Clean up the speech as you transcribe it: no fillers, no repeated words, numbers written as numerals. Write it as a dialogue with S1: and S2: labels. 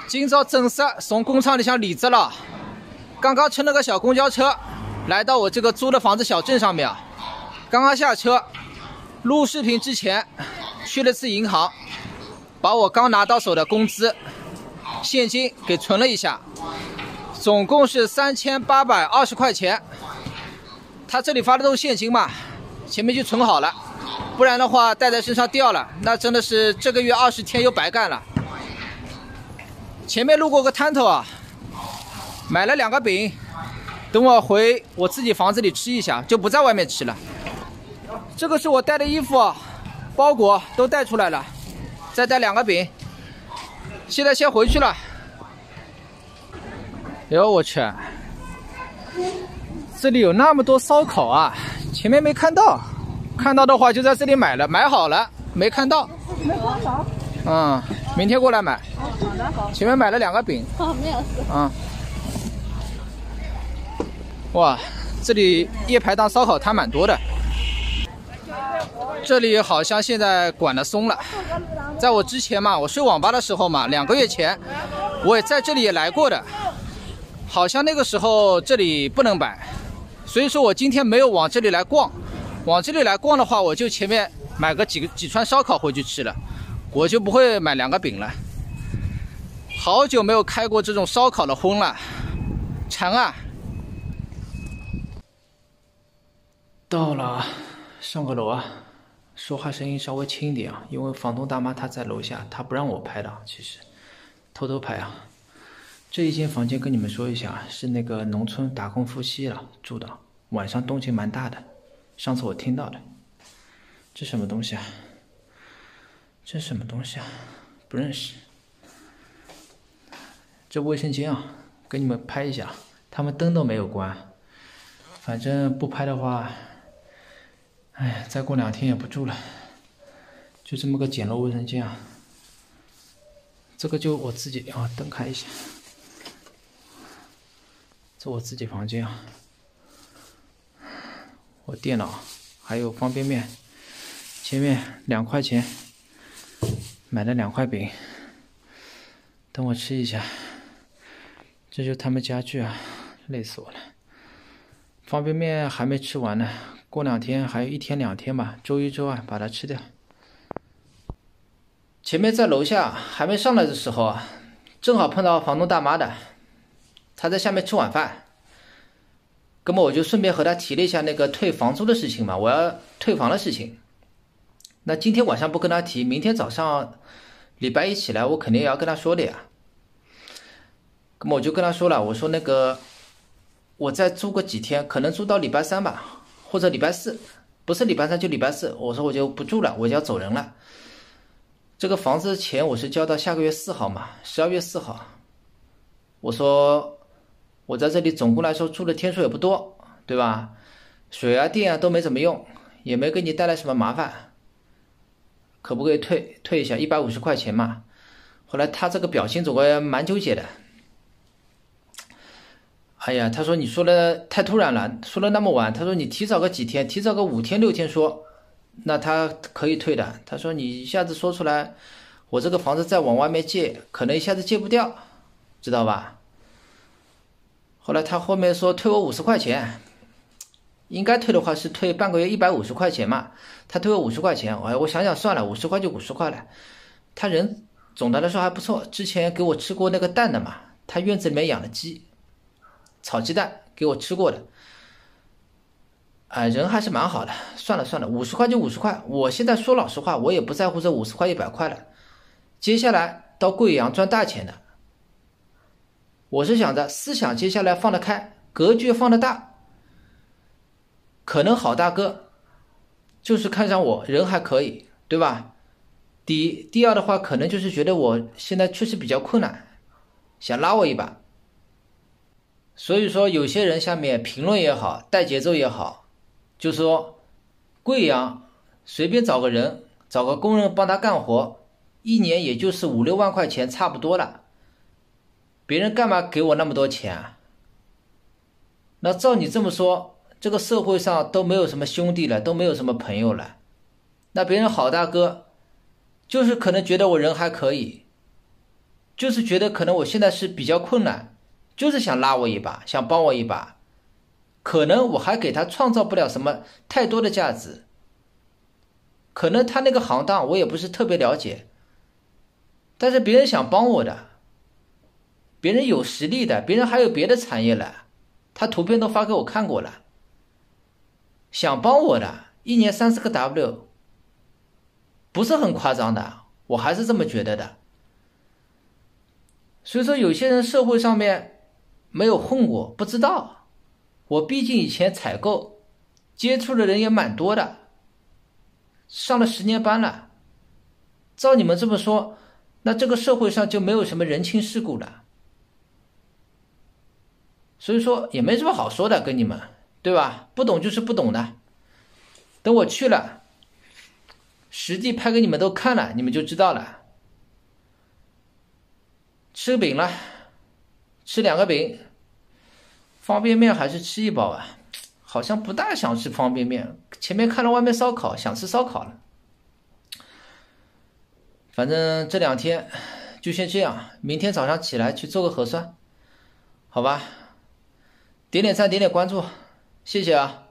S1: 今朝正式从工厂里向离职了，刚刚乘了个小公交车，来到我这个租的房子小镇上面啊。刚刚下车，录视频之前去了次银行，把我刚拿到手的工资现金给存了一下，总共是3820块钱。他这里发的都是现金嘛，前面就存好了，不然的话带在身上掉了，那真的是这个月20天又白干了。前面路过个摊头啊，买了2个饼，等我回我自己房子里吃一下，就不在外面吃了。这个是我带的衣服啊，包裹都带出来了，再带2个饼，现在先回去了。哟，我去，这里有那么多烧烤啊，前面没看到，看到的话就在这里买了，买好了没看到。
S2: 没看到。
S1: 明天过来买。
S2: 好的好。
S1: 前面买了2个饼。
S2: 没有事。
S1: 哇，这里夜排档烧烤摊蛮多的。这里好像现在管得松了。在我之前嘛，我睡网吧的时候嘛，2个月前，我也在这里也来过的。好像那个时候这里不能摆，所以说我今天没有往这里来逛。往这里来逛的话，我就前面买个几串烧烤回去吃了，我就不会买2个饼了。好久没有开过这种烧烤的荤了，馋啊！到了，上个楼啊，说话声音稍微轻一点啊，因为房东大妈她在楼下，她不让我拍的，其实偷偷拍啊。这一间房间跟你们说一下，是那个农村打工夫妻了住的，晚上动静蛮大的，上次我听到的。这什么东西啊？这什么东西啊？不认识。这卫生间啊，给你们拍一下，他们灯都没有关。反正不拍的话，哎，再过2天也不住了。就这么个简陋卫生间啊。这个就我自己啊，灯开一下。这我自己房间啊，我电脑还有方便面，前面2块钱买了2块饼，等我吃一下。这就他们家具啊，累死我了。方便面还没吃完呢，过2天还有1天2天吧，周1周2把它吃掉。前面在楼下还没上来的时候啊，正好碰到房东大妈的，她在下面吃晚饭。那么我就顺便和她提了一下那个退房租的事情嘛，我要退房的事情。那今天晚上不跟她提，明天早上礼拜1起来我肯定也要跟她说的呀。那么我就跟他说了，我说那个我再租个几天，可能租到礼拜3吧，或者礼拜4，不是礼拜3就礼拜4，我说我就不住了，我就要走人了。这个房子钱我是交到下个月4号嘛，12月4号。我说我在这里总共来说住的天数也不多，对吧？水啊电啊都没怎么用，也没给你带来什么麻烦，可不可以退一下150块钱嘛？后来他这个表情总归蛮纠结的。哎呀，他说你说的太突然了，说了那么晚，他说你提早个几天，提早个5天6天说，那他可以退的。他说你一下子说出来，我这个房子再往外面借，可能一下子借不掉，知道吧？后来他后面说退我50块钱，应该退的话是退半个月150块钱嘛，他退我50块钱，我想想算了，50块就50块了。他人总的来说还不错，之前给我吃过那个蛋的嘛，他院子里面养了鸡。炒鸡蛋给我吃过的，人还是蛮好的。算了算了，50块就50块。我现在说老实话，我也不在乎这50块100块了。接下来到贵阳赚大钱的，我是想着思想接下来放得开，格局放得大。可能好大哥就是看上我人还可以，对吧？第二的话，可能就是觉得我现在确实比较困难，想拉我一把。所以说有些人下面评论也好，带节奏也好，就说贵阳随便找个人，找个工人帮他干活，1年也就是5、6万块钱差不多了，别人干嘛给我那么多钱啊？那照你这么说，这个社会上都没有什么兄弟了，都没有什么朋友了，那别人好大哥就是可能觉得我人还可以， 就是觉得可能我现在是比较困难，就是想拉我一把，想帮我一把。可能我还给他创造不了什么太多的价值，可能他那个行当我也不是特别了解，但是别人想帮我的，别人有实力的，别人还有别的产业了，他图片都发给我看过了，想帮我的，一年30个 W， 不是很夸张的，我还是这么觉得的。所以说有些人社会上面没有混过，不知道。我毕竟以前采购接触的人也蛮多的，上了10年班了。照你们这么说，那这个社会上就没有什么人情世故了。所以说也没什么好说的，跟你们，对吧？不懂就是不懂的。等我去了，实际拍给你们都看了，你们就知道了。吃饼了，吃2个饼。方便面还是吃一包啊，好像不大想吃方便面。前面看了外面烧烤，想吃烧烤了。反正这2天就先这样，明天早上起来去做个核酸，好吧？点点赞，点点关注，谢谢啊。